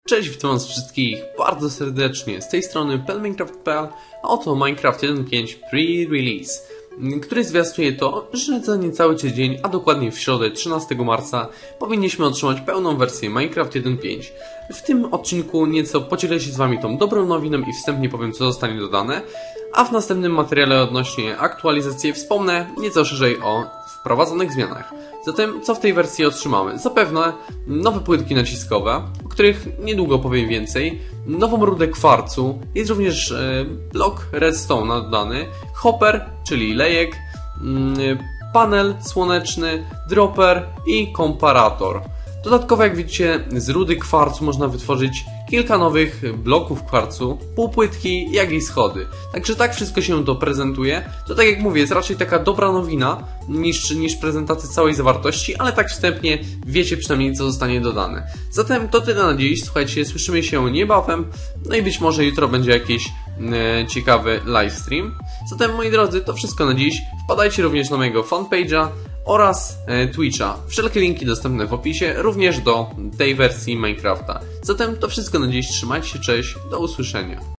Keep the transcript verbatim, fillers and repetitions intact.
Cześć, witam was wszystkich bardzo serdecznie, z tej strony pelminecraft kropka p l, a oto Minecraft jeden kropka pięć Pre-Release, który zwiastuje to, że za niecały tydzień, a dokładnie w środę trzynastego marca, powinniśmy otrzymać pełną wersję Minecraft jeden kropka pięć. W tym odcinku nieco podzielę się z wami tą dobrą nowiną i wstępnie powiem, co zostanie dodane, a w następnym materiale odnośnie aktualizacji wspomnę nieco szerzej o wprowadzonych zmianach. Zatem co w tej wersji otrzymamy? Zapewne nowe płytki naciskowe, o których niedługo powiem więcej, nową rudę kwarcu, jest również e, blok redstone dodany, hopper, czyli lejek, mm, panel słoneczny, dropper i komparator. Dodatkowo, jak widzicie, z rudy kwarcu można wytworzyć kilka nowych bloków kwarcu, półpłytki, jak i schody. Także tak wszystko się to prezentuje. To, tak jak mówię, jest raczej taka dobra nowina niż, niż prezentacja całej zawartości, ale tak wstępnie wiecie przynajmniej, co zostanie dodane. Zatem to tyle na dziś. Słuchajcie, słyszymy się niebawem, no i być może jutro będzie jakiś e, ciekawy livestream. Zatem, moi drodzy, to wszystko na dziś. Wpadajcie również na mojego fanpage'a oraz e, Twitcha. Wszelkie linki dostępne w opisie, również do tej wersji Minecrafta. Zatem to wszystko na dziś. Trzymajcie się, cześć, do usłyszenia.